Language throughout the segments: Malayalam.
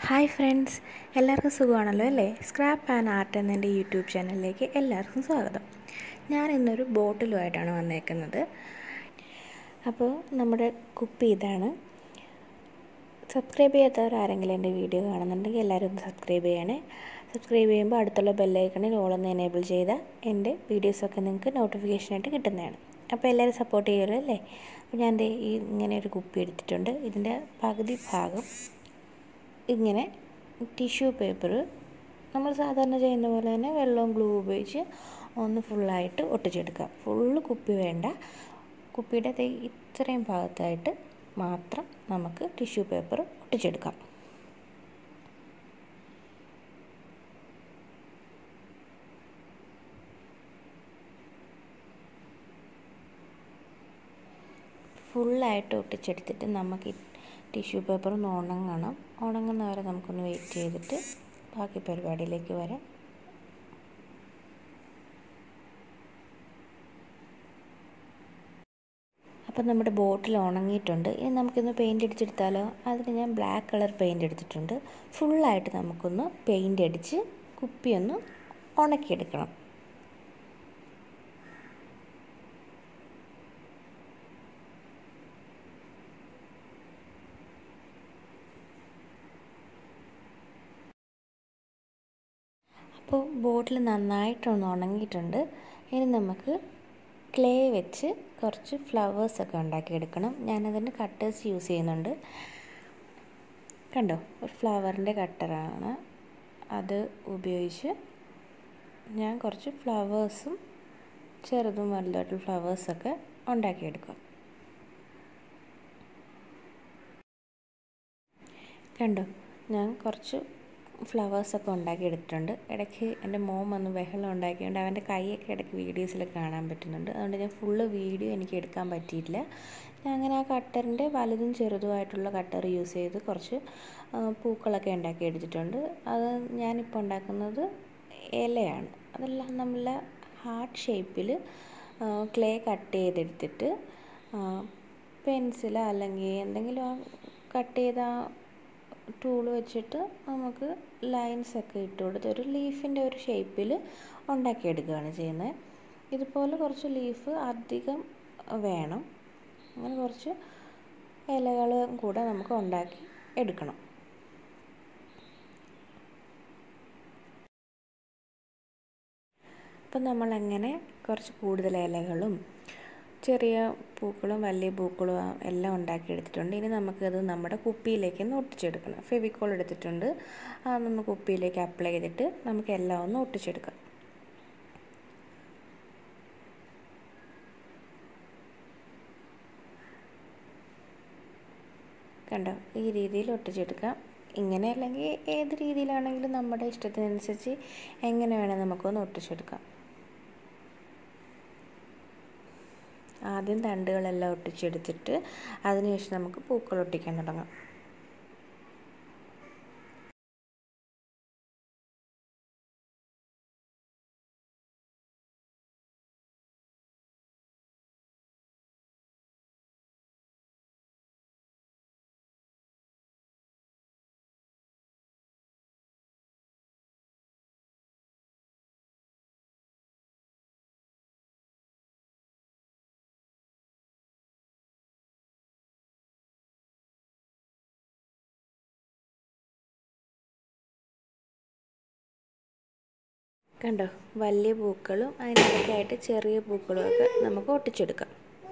ഹായ് ഫ്രണ്ട്സ്, എല്ലാവർക്കും സുഖമാണല്ലോ അല്ലേ? സ്ക്രാപ്പ് ആൻഡ് ആർട്ട് എന്ന എൻ്റെ യൂട്യൂബ് ചാനലിലേക്ക് എല്ലാവർക്കും സ്വാഗതം. ഞാൻ ഇന്നൊരു ബോട്ടിലുമായിട്ടാണ് വന്നേക്കുന്നത്. അപ്പോൾ നമ്മുടെ കുപ്പി ഇതാണ്. സബ്സ്ക്രൈബ് ചെയ്യാത്തവർ ആരെങ്കിലും എൻ്റെ വീഡിയോ കാണുന്നുണ്ടെങ്കിൽ എല്ലാവരും ഒന്ന് സബ്സ്ക്രൈബ് ചെയ്യണേ. സബ്സ്ക്രൈബ് ചെയ്യുമ്പോൾ അടുത്തുള്ള ബെല്ലൈക്കണിൽ ഓളൊന്ന് എനേബിൾ ചെയ്താൽ എൻ്റെ വീഡിയോസൊക്കെ നിങ്ങൾക്ക് നോട്ടിഫിക്കേഷനായിട്ട് കിട്ടുന്നതാണ്. അപ്പോൾ എല്ലാവരും സപ്പോർട്ട് ചെയ്യുമല്ലോ അല്ലേ? അപ്പോൾ ഞാൻ ഇങ്ങനെ ഒരു കുപ്പി എടുത്തിട്ടുണ്ട്. ഇതിൻ്റെ പകുതി ഭാഗം ഇങ്ങനെ ടിഷ്യൂ പേപ്പർ നമ്മൾ സാധാരണ ചെയ്യുന്ന പോലെ തന്നെ വെള്ളവും ഗ്ലൂ ഉപയോഗിച്ച് ഒന്ന് ഫുള്ളായിട്ട് ഒട്ടിച്ചെടുക്കുക. ഫുള്ള് കുപ്പി വേണ്ട, കുപ്പിയുടെ ഇത്രയും ഭാഗത്തായിട്ട് മാത്രം നമുക്ക് ടിഷ്യൂ പേപ്പർ ഒട്ടിച്ചെടുക്കാം. ഫുള്ളായിട്ട് ഒട്ടിച്ചെടുത്തിട്ട് നമുക്ക് ടിഷ്യൂ പേപ്പർ ഒന്ന് ഉണങ്ങുന്നവരെ നമുക്കൊന്ന് വെയിറ്റ് ചെയ്തിട്ട് ബാക്കി പരിപാടിയിലേക്ക് വരാം. അപ്പം നമ്മുടെ ബോട്ടിൽ ഉണങ്ങിയിട്ടുണ്ട്. ഇനി നമുക്കൊന്ന് പെയിൻ്റ് അടിച്ചെടുത്താലോ? അതിന് ഞാൻ ബ്ലാക്ക് കളർ പെയിൻ്റ് എടുത്തിട്ടുണ്ട്. ഫുള്ളായിട്ട് നമുക്കൊന്ന് പെയിൻ്റ് അടിച്ച് കുപ്പിയൊന്ന് ഉണക്കിയെടുക്കണം. അപ്പോൾ ബോട്ടിൽ നന്നായിട്ടൊന്ന് ഉണങ്ങിയിട്ടുണ്ട്. ഇനി നമുക്ക് ക്ലേ വെച്ച് കുറച്ച് ഫ്ലവേഴ്സൊക്കെ ഉണ്ടാക്കിയെടുക്കണം. ഞാനതിന് കട്ടേഴ്സ് യൂസ് ചെയ്യുന്നുണ്ട്. കണ്ടോ, ഒരു ഫ്ലവറിൻ്റെ കട്ടറാണ്. അത് ഉപയോഗിച്ച് ഞാൻ കുറച്ച് ഫ്ലവേഴ്സും ചെറുതും വലുതായിട്ടുള്ള ഫ്ലവേഴ്സൊക്കെ ഉണ്ടാക്കിയെടുക്കാം. കണ്ടോ, ഞാൻ കുറച്ച് ഫ്ലവേഴ്സൊക്കെ ഉണ്ടാക്കിയെടുത്തിട്ടുണ്ട്. ഇടയ്ക്ക് എൻ്റെ മോൻ വന്ന് ബഹളം ഉണ്ടാക്കിയുണ്ട്. അവൻ്റെ കൈയൊക്കെ ഇടയ്ക്ക് വീഡിയോസിൽ കാണാൻ പറ്റുന്നുണ്ട്. അതുകൊണ്ട് ഞാൻ ഫുള്ള് വീഡിയോ എനിക്ക് എടുക്കാൻ പറ്റിയില്ല. ഞാൻ അങ്ങനെ ആ കട്ടറിൻ്റെ വലുതും ചെറുതുമായിട്ടുള്ള കട്ടർ യൂസ് ചെയ്ത് കുറച്ച് പൂക്കളൊക്കെ ഉണ്ടാക്കിയെടുത്തിട്ടുണ്ട്. അത് ഞാനിപ്പോൾ ഉണ്ടാക്കുന്നത് ഇലയാണ്. അതെല്ലാം നമ്മൾ ഹാർട്ട് ഷേപ്പിൽ ക്ലേ കട്ട് ചെയ്തെടുത്തിട്ട് പെൻസിലോ അല്ലെങ്കിൽ എന്തെങ്കിലും കട്ട് ചെയ്ത ടൂൾ വെച്ചിട്ട് നമുക്ക് ലൈൻസൊക്കെ ഇട്ട് കൊടുത്ത് ഒരു ലീഫിൻ്റെ ഒരു ഷേപ്പിൽ ഉണ്ടാക്കിയെടുക്കുകയാണ് ചെയ്യുന്നത്. ഇതുപോലെ കുറച്ച് ലീഫ് അധികം വേണം. അങ്ങനെ കുറച്ച് ഇലകളും കൂടെ നമുക്ക് ഉണ്ടാക്കി എടുക്കണം. അപ്പം നമ്മളങ്ങനെ കുറച്ച് കൂടുതൽ ഇലകളും ചെറിയ പൂക്കളും വലിയ പൂക്കളും എല്ലാം ഉണ്ടാക്കിയെടുത്തിട്ടുണ്ട്. ഇനി നമുക്കത് നമ്മുടെ കുപ്പിയിലേക്ക് ഒന്ന് ഒട്ടിച്ചെടുക്കണം. ഫെവിക്കോൾ എടുത്തിട്ടുണ്ട്. അത് നമ്മൾ കുപ്പിയിലേക്ക് അപ്ലൈ ചെയ്തിട്ട് നമുക്ക് എല്ലാം ഒന്ന് ഒട്ടിച്ചെടുക്കാം. കണ്ടോ, ഈ രീതിയിൽ ഒട്ടിച്ചെടുക്കാം. ഇങ്ങനെ അല്ലെങ്കിൽ ഏത് രീതിയിലാണെങ്കിലും നമ്മുടെ ഇഷ്ടത്തിനനുസരിച്ച് എങ്ങനെ വേണം നമുക്കൊന്ന് ഒട്ടിച്ചെടുക്കാം. ആദ്യം തണ്ടുകളെല്ലാം ഒട്ടിച്ചെടുത്തിട്ട് അതിനുശേഷം നമുക്ക് പൂക്കൾ ഒട്ടിക്കാൻ തുടങ്ങാം. കണ്ടോ, വലിയ പൂക്കളും അതിനിടയ്ക്കായിട്ട് ചെറിയ പൂക്കളും ഒക്കെ നമുക്ക് ഒട്ടിച്ചെടുക്കാം.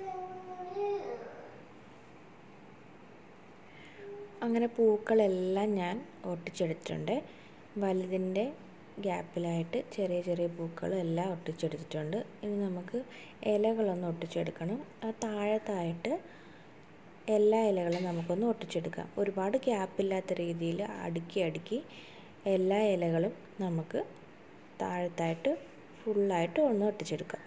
അങ്ങനെ പൂക്കളെല്ലാം ഞാൻ ഒട്ടിച്ചെടുത്തിട്ടുണ്ട്. വലുതിൻ്റെ ഗ്യാപ്പിലായിട്ട് ചെറിയ ചെറിയ പൂക്കളും എല്ലാം ഒട്ടിച്ചെടുത്തിട്ടുണ്ട്. ഇനി നമുക്ക് ഇലകളൊന്ന് ഒട്ടിച്ചെടുക്കണം. അത് താഴത്തായിട്ട് എല്ലാ ഇലകളും നമുക്കൊന്ന് ഒട്ടിച്ചെടുക്കാം. ഒരുപാട് ഗ്യാപ്പില്ലാത്ത രീതിയിൽ അടുക്കി എല്ലാ ഇലകളും നമുക്ക് താഴത്തായിട്ട് ഫുള്ളായിട്ട് ഒന്ന് ഒട്ടിച്ചെടുക്കാം.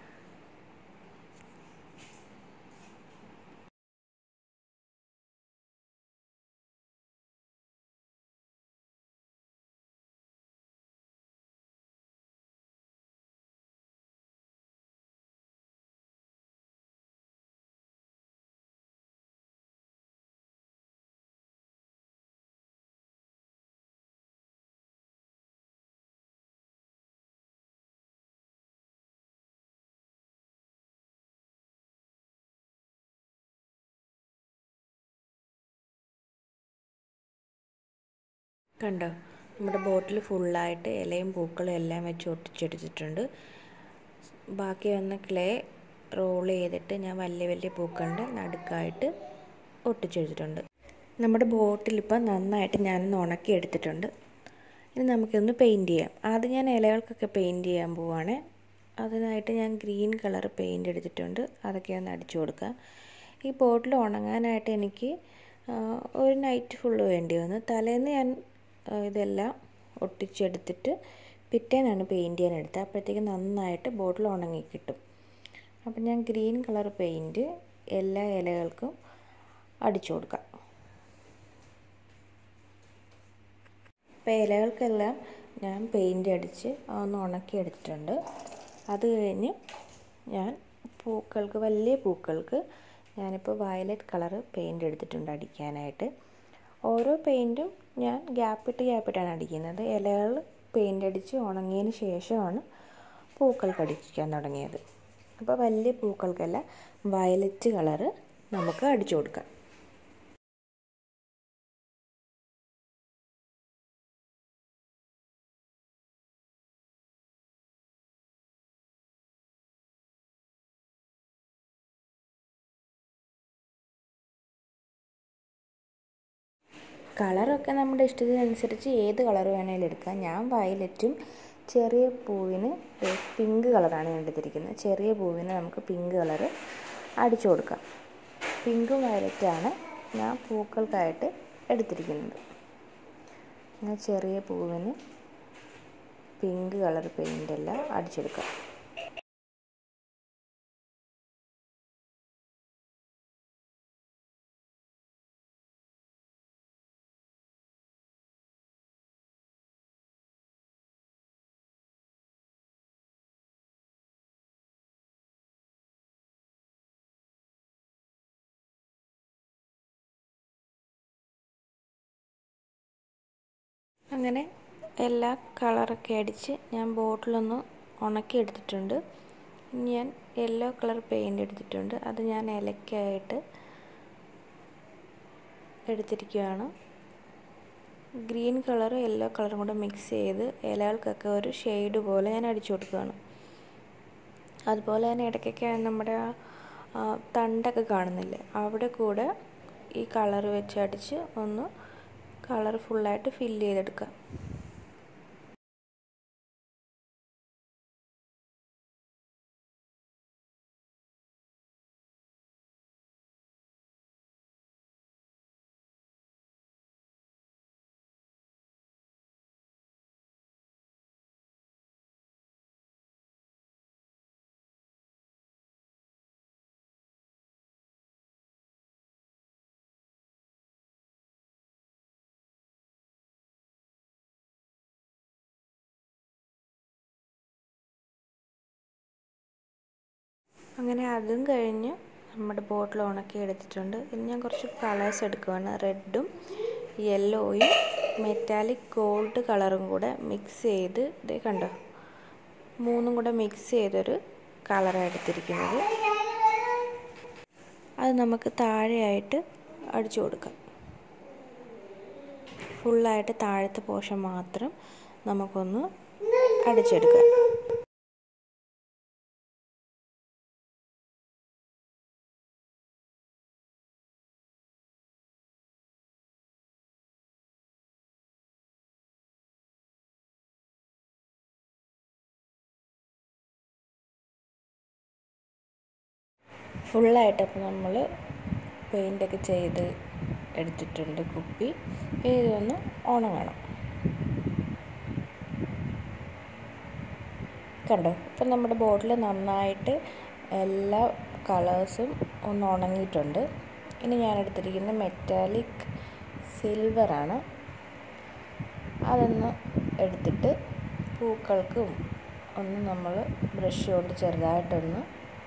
കണ്ടോ, നമ്മുടെ ബോട്ടിൽ ഫുള്ളായിട്ട് ഇലയും പൂക്കളും എല്ലാം വെച്ച് ഒട്ടിച്ചെടുത്തിട്ടുണ്ട്. ബാക്കി വന്ന ക്ലേ റോൾ ചെയ്തിട്ട് ഞാൻ വലിയ വലിയ പൂക്കളുടെ നടുക്കായിട്ട് ഒട്ടിച്ചെടുത്തിട്ടുണ്ട്. നമ്മുടെ ബോട്ടിലിപ്പോൾ നന്നായിട്ട് ഞാനൊന്ന് ഉണക്കി എടുത്തിട്ടുണ്ട്. ഇനി നമുക്കൊന്ന് പെയിൻറ്റ് ചെയ്യാം. ആദ്യം ഞാൻ ഇലകൾക്കൊക്കെ പെയിൻറ്റ് ചെയ്യാൻ പോവുകയാണ്. അതിനായിട്ട് ഞാൻ ഗ്രീൻ കളർ പെയിൻറ്റ് എടുത്തിട്ടുണ്ട്. അതൊക്കെ ഒന്ന് അടിച്ചു കൊടുക്കാം. ഈ ബോട്ടിൽ ഉണങ്ങാനായിട്ട് എനിക്ക് ഒരു നൈറ്റ് ഫുള്ള് വേണ്ടി വന്നു. തലേന്ന് ഞാൻ ഇതെല്ലാം ഒട്ടിച്ചെടുത്തിട്ട് പിറ്റേന്നാണ് പെയിൻറ്റ് ചെയ്യാൻ എടുത്തത്. അപ്പോഴത്തേക്ക് നന്നായിട്ട് ബോട്ടിൽ ഉണങ്ങി കിട്ടും. അപ്പം ഞാൻ ഗ്രീൻ കളർ പെയിൻറ്റ് എല്ലാ ഇലകൾക്കും അടിച്ചു കൊടുക്കാം. അപ്പോൾ ഇലകൾക്കെല്ലാം ഞാൻ പെയിൻറ്റ് അടിച്ച് ഒന്ന് ഉണക്കി എടുത്തിട്ടുണ്ട്. അത് കഴിഞ്ഞ് ഞാൻ പൂക്കൾക്ക്, വലിയ പൂക്കൾക്ക് ഞാനിപ്പോൾ വയലറ്റ് കളർ പെയിൻറ്റ് എടുത്തിട്ടുണ്ട് അടിക്കാനായിട്ട്. ഓരോ പെയിൻറ്റും ഞാൻ ഗ്യാപ്പിട്ടാണ് അടിക്കുന്നത്. ഇലകൾ പെയിൻ്റ് അടിച്ച് ഉണങ്ങിയതിന് ശേഷമാണ് പൂക്കൾക്ക് അടിക്കാൻ തുടങ്ങിയത്. അപ്പോൾ വലിയ പൂക്കൾക്കെല്ലാം വയലറ്റ് കളറ് നമുക്ക് അടിച്ചു കൊടുക്കാം. കളറൊക്കെ നമ്മുടെ ഇഷ്ടത്തിനനുസരിച്ച് ഏത് കളർ വേണമെങ്കിലും എടുക്കാം. ഞാൻ വയലറ്റും ചെറിയ പൂവിന് പിങ്ക് കളറാണ് ഞാൻ എടുത്തിരിക്കുന്നത്. ചെറിയ പൂവിന് നമുക്ക് പിങ്ക് കളറ് അടിച്ചു കൊടുക്കാം. പിങ്കും വയലറ്റാണ് ഞാൻ പൂക്കൾക്കായിട്ട് എടുത്തിരിക്കുന്നത്. ഞാൻ ചെറിയ പൂവിന് പിങ്ക് കളർ പെയിൻ്റെല്ലാം അടിച്ചെടുക്കാം. അങ്ങനെ എല്ലാ കളറൊക്കെ അടിച്ച് ഞാൻ ബോട്ടിലൊന്ന് ഉണക്കി എടുത്തിട്ടുണ്ട്. ഇനി ഞാൻ യെല്ലോ കളർ പെയിൻ്റ് എടുത്തിട്ടുണ്ട്. അത് ഞാൻ ഇലയ്ക്കായിട്ട് എടുത്തിരിക്കുകയാണ്. ഗ്രീൻ കളറും യെല്ലോ കളറും കൂടെ മിക്സ് ചെയ്ത് ഇലകൾക്കൊക്കെ ഒരു ഷെയ്ഡ് പോലെ ഞാൻ അടിച്ചു കൊടുക്കുകയാണ്. അതുപോലെ തന്നെ ഇടയ്ക്കൊക്കെ നമ്മുടെ തണ്ടൊക്കെ കാണുന്നില്ലേ, അവിടെ കൂടെ ഈ കളർ വെച്ച് അടിച്ച് ഒന്ന് കളർഫുള്ളായിട്ട് ഫില്ല് ചെയ്തെടുക്കാം. അങ്ങനെ അതും കഴിഞ്ഞ് നമ്മുടെ ബോട്ടിൽ ഉണക്കി എടുത്തിട്ടുണ്ട്. ഇനി ഞാൻ കുറച്ച് കളേഴ്സ് എടുക്കുകയാണ്. റെഡും യെല്ലോയും മെറ്റാലിക് ഗോൾഡ് കളറും കൂടെ മിക്സ് ചെയ്ത്, ഇതേ കണ്ടോ, മൂന്നും കൂടെ മിക്സ് ചെയ്തൊരു കളറാണ് എടുത്തിരിക്കുന്നത്. അത് നമുക്ക് താഴെയായിട്ട് അടിച്ചു കൊടുക്കാം. ഫുള്ളായിട്ട് താഴത്തെ പോർഷൻ മാത്രം നമുക്കൊന്ന് അടിച്ചെടുക്കാം. ഫുള്ളായിട്ട് അപ്പോൾ നമ്മൾ പെയിൻ്റൊക്കെ ചെയ്ത് എടുത്തിട്ടുണ്ട് കുപ്പി. ഇതൊന്ന് ഉണങ്ങണം. കണ്ടോ, ഇപ്പം നമ്മുടെ ബോട്ടിൽ നന്നായിട്ട് എല്ലാ കളേഴ്സും ഒന്ന് ഉണങ്ങിയിട്ടുണ്ട്. ഇനി ഞാൻ എടുത്തിരിക്കുന്നത് മെറ്റാലിക് സിൽവറാണ്. അതൊന്ന് എടുത്തിട്ട് പൂക്കൾക്കും ഒന്ന് നമ്മൾ ബ്രഷ് കൊണ്ട് ചെറുതായിട്ടൊന്ന്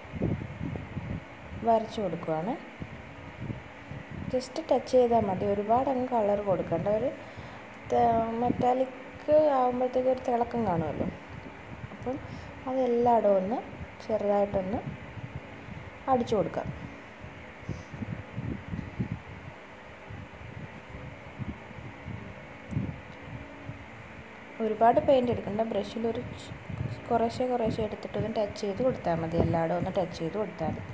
വരച്ചു കൊടുക്കുകയാണ്. ജസ്റ്റ് ടച്ച് ചെയ്താൽ മതി, ഒരുപാട് അങ്ങ് കളർ കൊടുക്കേണ്ട. ഒരു മെറ്റാലിക് ആകുമ്പോഴത്തേക്കും ഒരു തിളക്കം കാണുമല്ലോ, അപ്പം അതെല്ലായിടും ഒന്ന് ചെറുതായിട്ടൊന്ന് അടിച്ചു കൊടുക്കാം. ഒരുപാട് പെയിൻറ്റ് എടുക്കണ്ട, ബ്രഷിൽ ഒരു കുറേശ്ശെ എടുത്തിട്ടൊന്ന് ടച്ച് ചെയ്ത് കൊടുത്താൽ മതി. എല്ലായിടവും ഒന്ന് ടച്ച് ചെയ്ത് കൊടുത്താൽ മതി.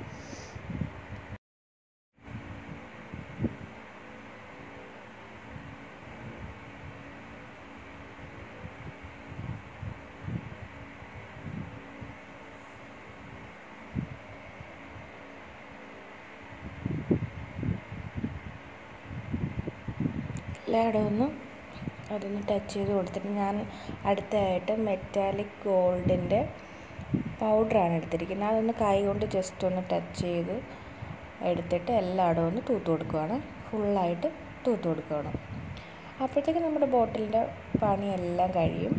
എല്ലായിടവും അതൊന്ന് ടച്ച് ചെയ്ത് കൊടുത്തിട്ട് ഞാൻ അടുത്തതായിട്ട് മെറ്റാലിക് ഗോൾഡിൻ്റെ പൗഡറാണ് എടുത്തിരിക്കുന്നത്. അതൊന്ന് കൈ കൊണ്ട് ജസ്റ്റ് ഒന്ന് ടച്ച് ചെയ്ത് എടുത്തിട്ട് എല്ലായിടവും ഒന്ന് തൂത്ത് കൊടുക്കുകയാണ്. ഫുള്ളായിട്ട് തൂത്ത് കൊടുക്കുകയാണ്. അപ്പോഴത്തേക്ക് നമ്മുടെ ബോട്ടിലിൻ്റെ പണിയെല്ലാം കഴിയും.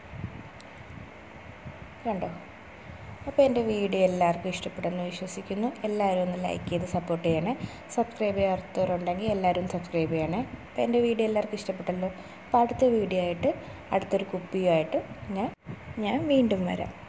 കണ്ടോ? അപ്പോൾ എൻ്റെ വീഡിയോ എല്ലാവർക്കും ഇഷ്ടപ്പെടുമെന്ന് വിശ്വസിക്കുന്നു. എല്ലാവരും ഒന്ന് ലൈക്ക് ചെയ്ത് സപ്പോർട്ട് ചെയ്യണേ. സബ്സ്ക്രൈബ് ചെയ്യാത്തവരുണ്ടെങ്കിൽ എല്ലാവരും സബ്സ്ക്രൈബ് ചെയ്യണേ. അപ്പോൾ എൻ്റെ വീഡിയോ എല്ലാവർക്കും ഇഷ്ടപ്പെട്ടല്ലോ. അപ്പോൾ അടുത്ത വീഡിയോ ആയിട്ട്, അടുത്തൊരു കുപ്പിയുമായിട്ട് ഞാൻ വീണ്ടും വരാം.